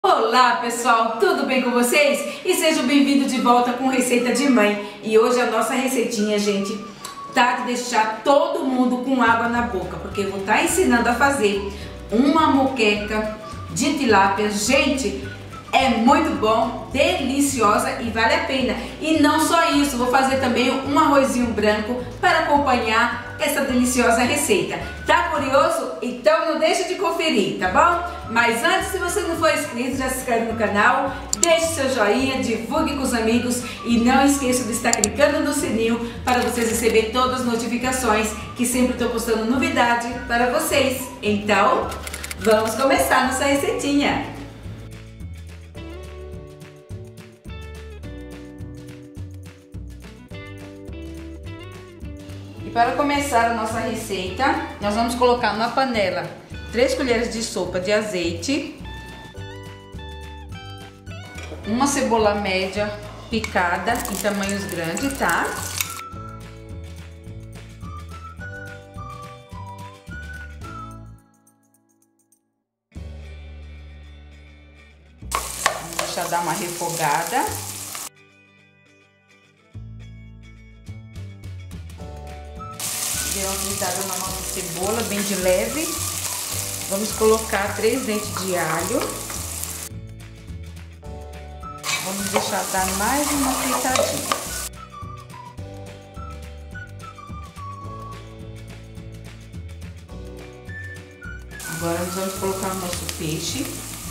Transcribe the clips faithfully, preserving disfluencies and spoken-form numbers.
Olá pessoal, tudo bem com vocês? E sejam bem-vindos de volta com Receita de Mãe. E hoje a nossa receitinha, gente, tá de deixar todo mundo com água na boca, porque eu vou estar ensinando a fazer uma moqueca de tilápia. Gente, é muito bom, deliciosa e vale a pena. E não só isso, vou fazer também um arrozinho branco para acompanhar essa deliciosa receita. Tá curioso? Então não deixe de conferir, tá bom? Mas antes, se você não for inscrito, já se inscreve no canal, deixe seu joinha, divulgue com os amigos e não esqueça de estar clicando no sininho para vocês receberem todas as notificações, que sempre estou postando novidade para vocês. Então, vamos começar nossa receitinha. E para começar a nossa receita, nós vamos colocar numa panela três colheres de sopa de azeite, uma cebola média picada em tamanhos grandes, tá? Vamos deixar dar uma refogada. Deu uma fritada na nossa cebola, bem de leve. Vamos colocar três dentes de alho. Vamos deixar dar mais uma fritadinha. Agora nós vamos colocar o nosso peixe.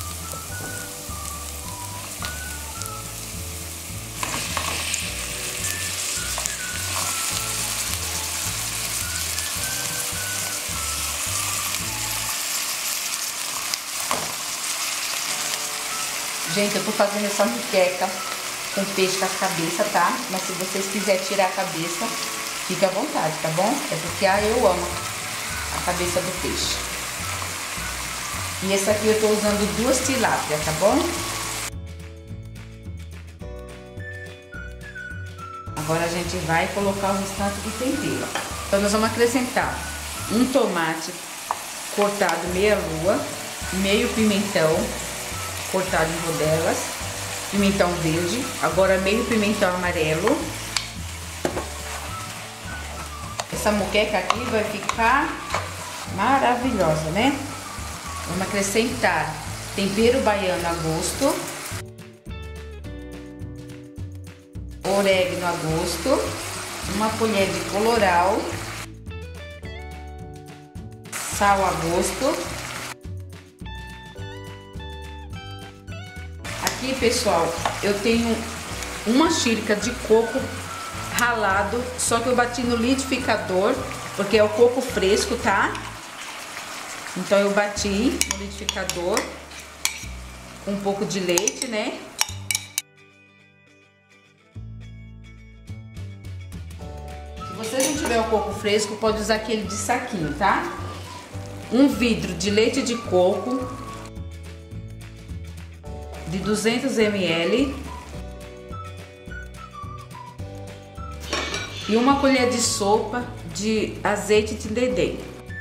Gente, eu tô fazendo essa moqueca com peixe com as cabeças, tá? Mas se vocês quiserem tirar a cabeça, fique à vontade, tá bom? É porque ah, eu amo a cabeça do peixe. E essa aqui eu tô usando duas tilápias, tá bom? Agora a gente vai colocar o restante do tempero. Então nós vamos acrescentar um tomate cortado meia lua, meio pimentão cortado em rodelas, pimentão verde, agora meio pimentão amarelo. Essa moqueca aqui vai ficar maravilhosa, né? Vamos acrescentar tempero baiano a gosto, orégano a gosto, uma colher de colorau, sal a gosto. Aqui, pessoal, eu tenho uma xícara de coco ralado, só que eu bati no liquidificador, porque é o coco fresco, tá? Então eu bati no liquidificador com um pouco de leite, né? Se você não tiver o coco fresco, pode usar aquele de saquinho, tá? Um vidro de leite de coco de duzentos mililitros e uma colher de sopa de azeite de dendê.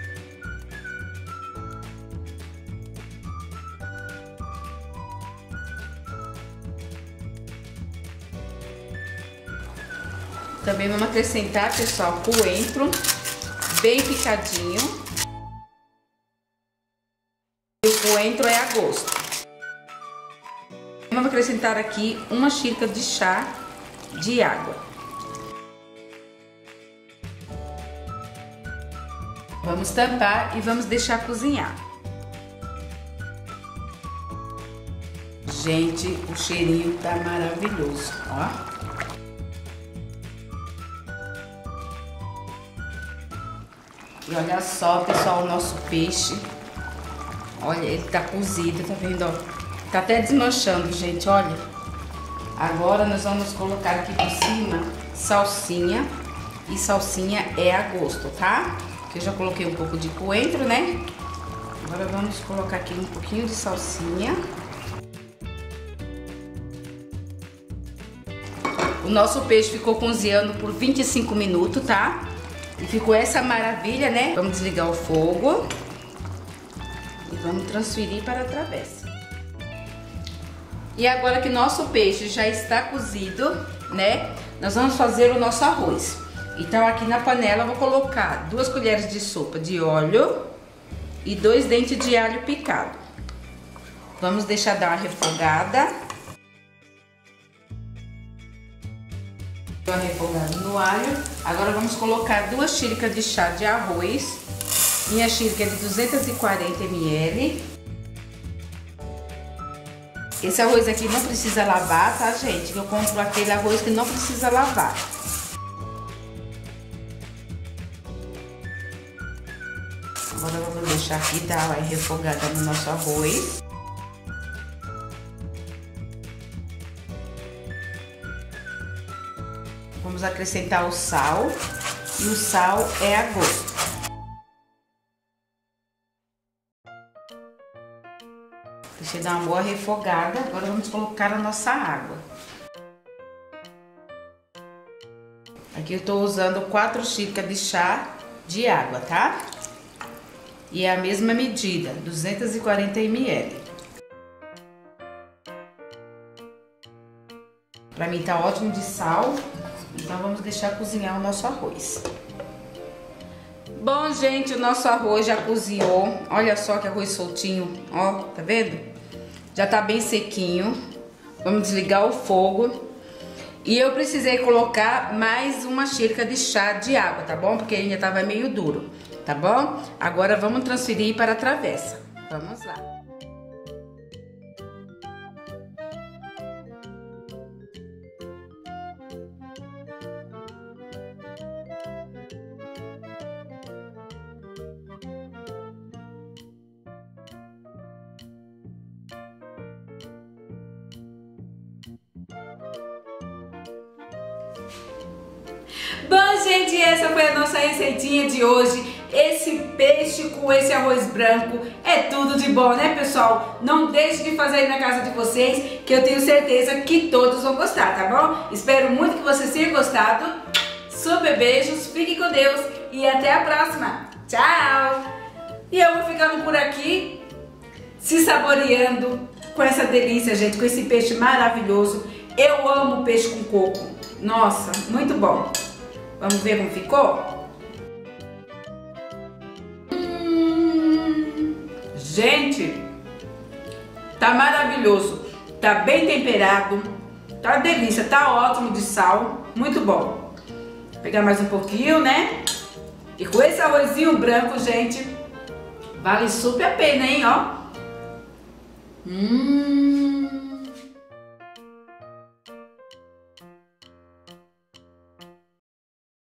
Também vamos acrescentar, pessoal, coentro bem picadinho. E o coentro é a gosto. Vamos acrescentar aqui uma xícara de chá de água. Vamos tampar e vamos deixar cozinhar. Gente, o cheirinho tá maravilhoso, ó. E olha só, pessoal, o nosso peixe. Olha, ele tá cozido, tá vendo, ó? Tá até desmanchando, gente, olha. Agora nós vamos colocar aqui por cima salsinha. E salsinha é a gosto, tá? Porque eu já coloquei um pouco de coentro, né? Agora vamos colocar aqui um pouquinho de salsinha. O nosso peixe ficou cozinhando por vinte e cinco minutos, tá? E ficou essa maravilha, né? Vamos desligar o fogo. E vamos transferir para a travessa. E agora que nosso peixe já está cozido, né? Nós vamos fazer o nosso arroz. Então aqui na panela eu vou colocar duas colheres de sopa de óleo e dois dentes de alho picado. Vamos deixar dar uma refogada. Uma refogada no alho. Agora vamos colocar duas xícaras de chá de arroz. Minha xícara é de duzentos e quarenta mililitros. Esse arroz aqui não precisa lavar, tá, gente? Eu compro aquele arroz que não precisa lavar. Agora vamos deixar aqui dar uma refogada no nosso arroz. Vamos acrescentar o sal. E o sal é a gosto. Deixa eu dar uma boa refogada. Agora vamos colocar a nossa água. Aqui eu tô usando quatro xícaras de chá de água, tá? E é a mesma medida, duzentos e quarenta mililitros. Pra mim tá ótimo de sal. Então vamos deixar cozinhar o nosso arroz. Bom, gente, o nosso arroz já cozinhou. Olha só que arroz soltinho, ó, tá vendo? Já tá bem sequinho. Vamos desligar o fogo. E eu precisei colocar mais uma xícara de chá de água, tá bom? Porque ainda tava meio duro, tá bom? Agora vamos transferir para a travessa. Vamos lá. Bom, gente, essa foi a nossa receitinha de hoje. Esse peixe com esse arroz branco é tudo de bom, né, pessoal? Não deixe de fazer aí na casa de vocês, que eu tenho certeza que todos vão gostar, tá bom? Espero muito que vocês tenham gostado. Super beijos, fiquem com Deus e até a próxima. Tchau! E eu vou ficando por aqui, se saboreando com essa delícia, gente, com esse peixe maravilhoso. Eu amo peixe com coco. Nossa, muito bom. Vamos ver como ficou? Hum, gente, tá maravilhoso. Tá bem temperado. Tá delícia, tá ótimo de sal. Muito bom. Vou pegar mais um pouquinho, né? E com esse arrozinho branco, gente, vale super a pena, hein, ó. Hum.